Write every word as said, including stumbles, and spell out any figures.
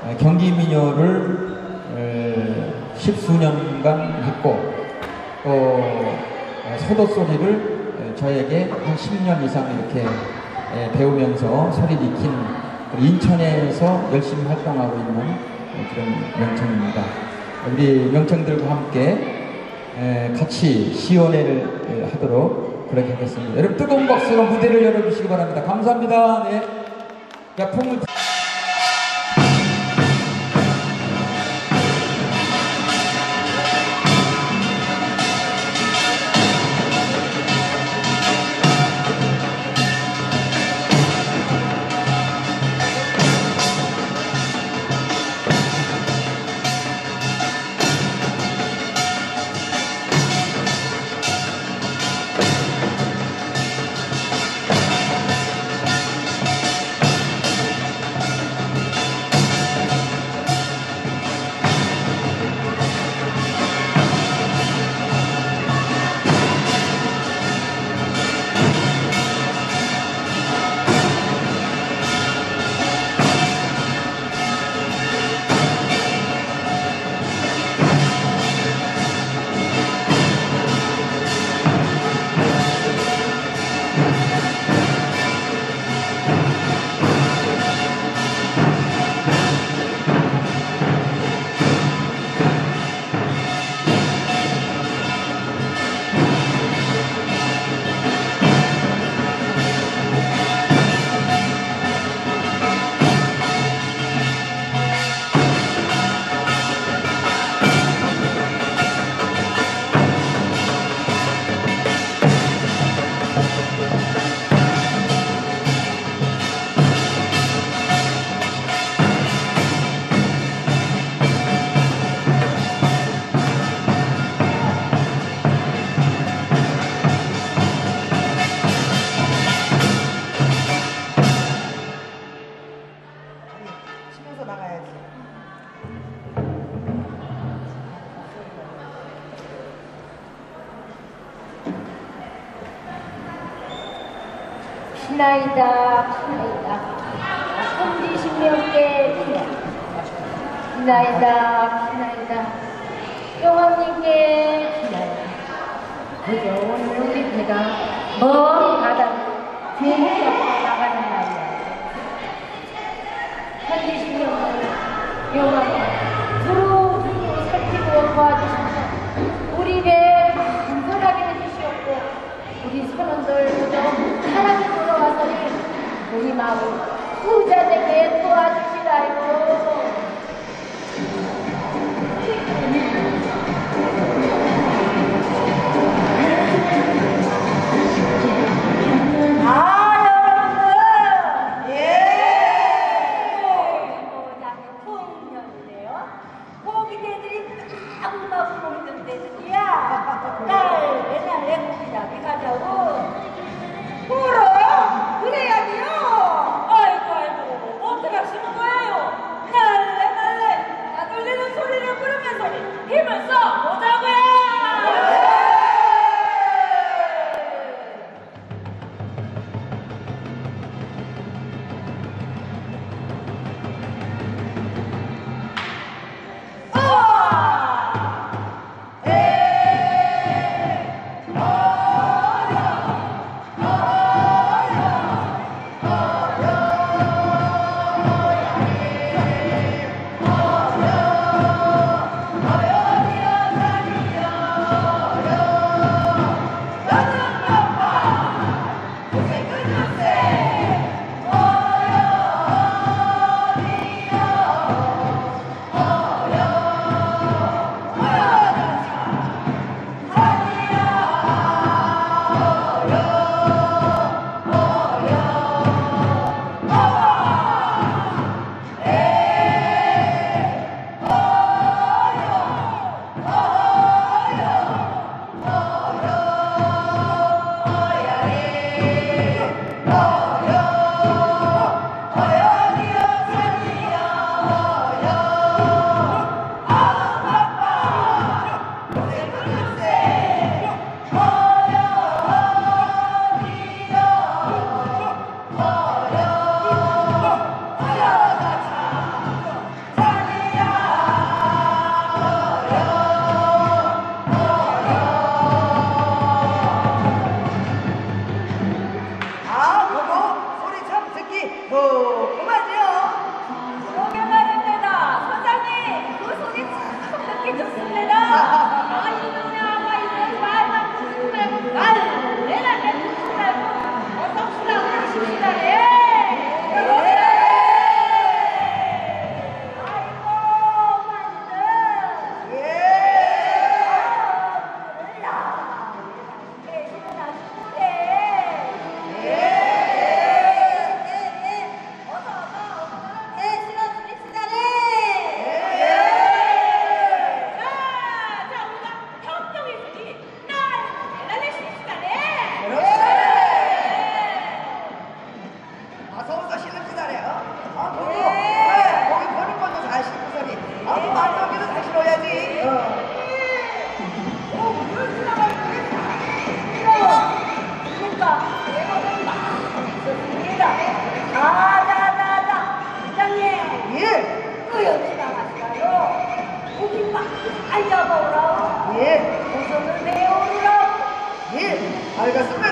경기민요를 십수년간 했고 또 소도소리를 저에게 한 십 년 이상 이렇게 배우면서 소리 익힌 인천에서 열심히 활동하고 있는 그런 명청입니다. 우리 명청들과 함께 같이 시연회를 하도록 그렇게 하겠습니다. 여러분 뜨거운 박수로 무대를 열어주시기 바랍니다. 감사합니다. 네. 야, 풍을 신나이다 신나이다 삼십명께 신나이다 신나이다 용왕님께 신나이다 그저 오늘 우리 배가 먼 바다로 비행기가 나가는 날이야. 삼십명을 용왕님 두루두루 살피고 도와주셔서 우리 배 안전하게 해주시옵고 우리 선원들 그저 사랑이 돌아와서니 우리 마을 부자되게 도와주시라요. 아 여러분들 예 고장이 풍년이네요. 고기대들이 딱 먹는 데들이야. 딸 맨날 애국이나 가자고. 뭐라? 그래야지요. 아이고 아이고 어떡하시면 알겠습니다.